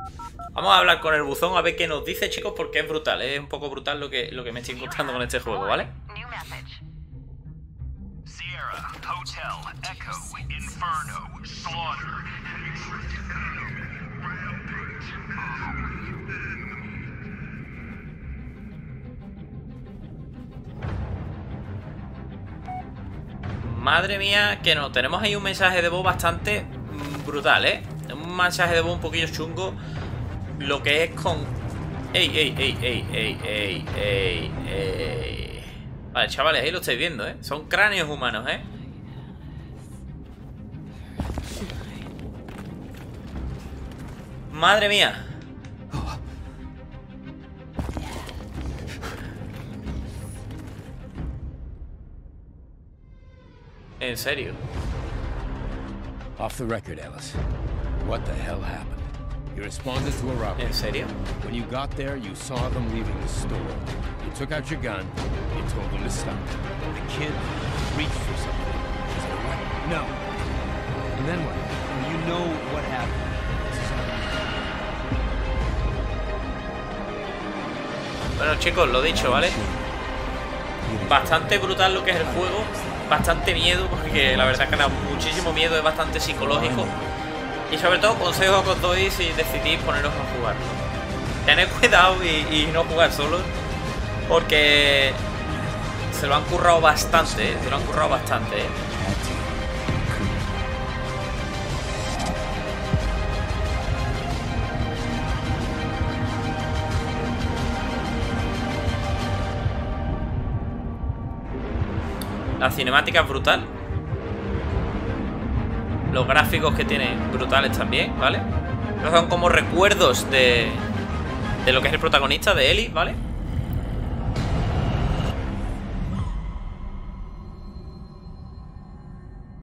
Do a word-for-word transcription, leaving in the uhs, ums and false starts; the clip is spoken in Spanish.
Vamos a hablar con el buzón a ver qué nos dice, chicos, porque es brutal. Es un poco brutal lo que, lo que me estoy encontrando con este juego, ¿vale? Sierra, Hotel, Echo, Inferno, Slaughter. Madre mía, que no. Tenemos ahí un mensaje de voz bastante mm, brutal, ¿eh? Un mensaje de voz un poquillo chungo. Lo que es con... ¡Ey, ey, ey, ey, ey, ey, ey, ey! Vale, chavales, ahí lo estáis viendo, ¿eh? Son cráneos humanos, ¿eh? ¡Madre mía! ¿En serio? Off the record, Ellis. What the hell happened? You responded to a robbery. ¿En serio? When you got there, you saw them leaving the store. You took out your gun. You told them to stop. The kid reached for something. Is that right? No. And then what? You know what happened. Bueno, chicos, lo dicho, ¿vale? Bastante brutal lo que es el juego. Bastante miedo, porque la verdad es que da muchísimo miedo, es bastante psicológico. Y sobre todo, consejo que os doy si decidís poneros a jugar. Tened cuidado y, y no jugar solos, porque se lo han currado bastante, ¿eh? Se lo han currado bastante, ¿eh? La cinemática es brutal. Los gráficos que tiene brutales también, ¿vale? Son como recuerdos de, de lo que es el protagonista, de Ellie, ¿vale?